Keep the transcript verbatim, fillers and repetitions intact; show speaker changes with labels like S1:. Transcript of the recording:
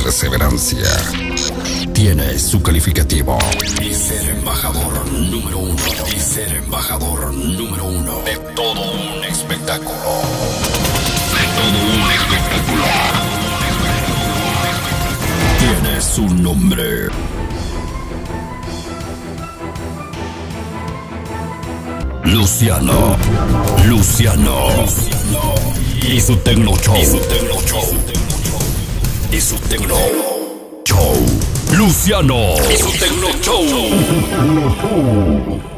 S1: perseverancia. Tiene su calificativo y ser embajador número uno. Y ser embajador número uno de todo un espectáculo. De todo un espectáculo. Tiene su nombre. Luciano. Luciano. Y su Tecno Show. Y su Tecno Show. Y su Tecno Show. Luciano. Y su Tecno Show.